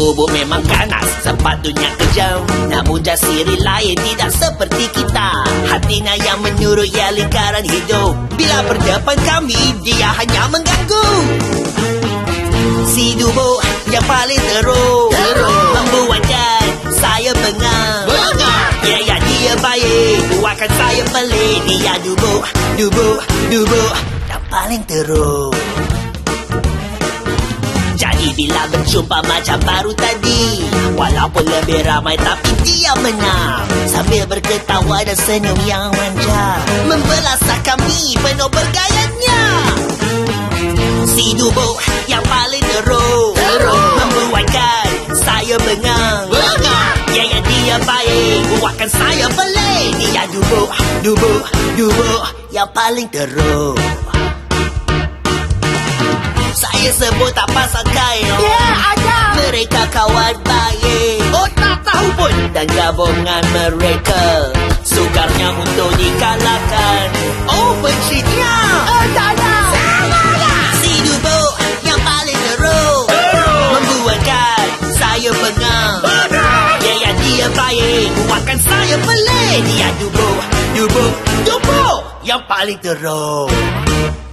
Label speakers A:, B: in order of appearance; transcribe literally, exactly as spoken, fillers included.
A: Bubuk memang ganas, sepatutnya kejam, namun jasiri lain tidak seperti kita. Hatinya yang menurut ya lingkaran hidup. Bila berdepan kami, dia hanya mengganggu. Si Dubuk yang paling teruk, teruk. Membuatkan saya bengang, bengang. Ya, ya dia baik, buatkan saya pelik. Dia Dubuk, Dubuk, Dubuk yang paling teruk. Jadi bila berjumpa macam baru tadi, walaupun lebih ramai tapi dia menang, sambil berketawa dan senyum yang manja, membelasah kami penuh bergayanya. Si Dubuk yang paling teruk, teruk. Membuatkan saya bengang, bengang. Ya, ya dia baik, buatkan saya pelik. Dia Dubuk, Dubuk, Dubuk yang paling teruk. Saya sebut tak pasal kain.
B: Ya, yeah, ada.
A: Mereka kawan baik,
B: oh tak tahu pun.
A: dan gabungan mereka sukarnya untuk dikalahkan.
B: Oh bencinya. Oh tak ada.
A: Si Dubuk yang paling teruk,
B: teruk.
A: Membuatkan saya bengang,
B: bengang.
A: Ya, ya dia baik, buatkan saya pelik. Dia Dubuk, Dubuk, Dubuk yang paling teruk.